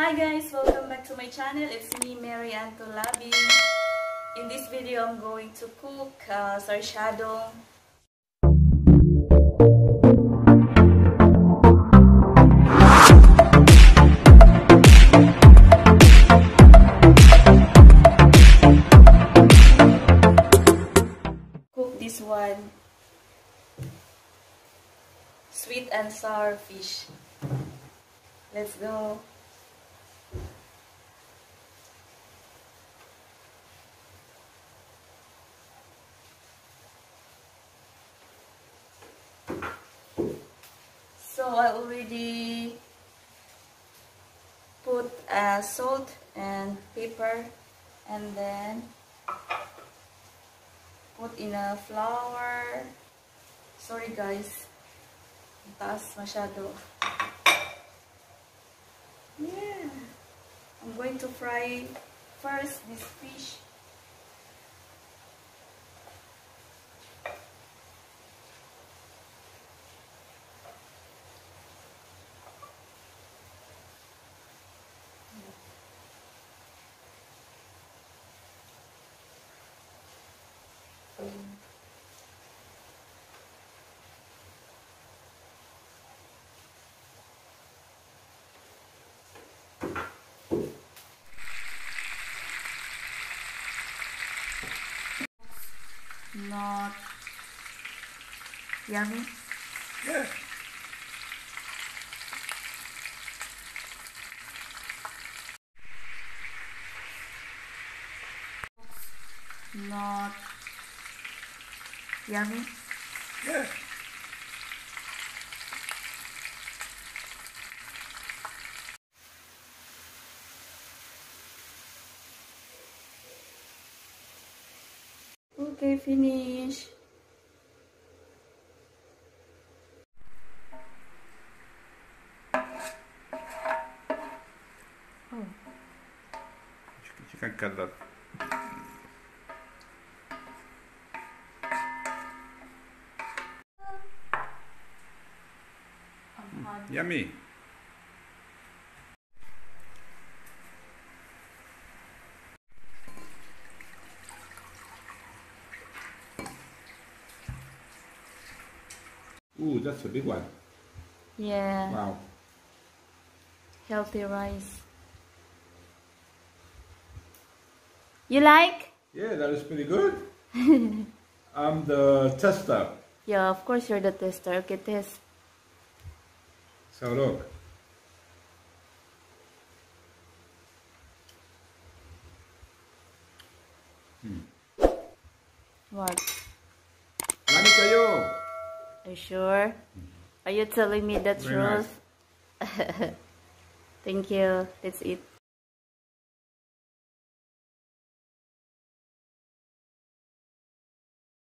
Hi guys, welcome back to my channel. It's me, Mary Antolabi. In this video, I'm going to cook sarsyadong. Cook this one, sweet and sour fish. Let's go. So I already put salt and pepper, and then put in a flour. Sorry guys, taas masyado. Yeah, I'm going to fry first this fish. Not yummy? Yeah. Not yummy? Yeah. Okay, finish. Oh. You can cut that. Yummy. Ooh, that's a big one. Yeah. Wow. Healthy rice. You like? Yeah, that is pretty good. I'm the tester. Yeah, of course you're the tester. Okay, test. So look. What? Lani kayo. Are you sure? Are you telling me the Very truth? Thank you. Let's eat.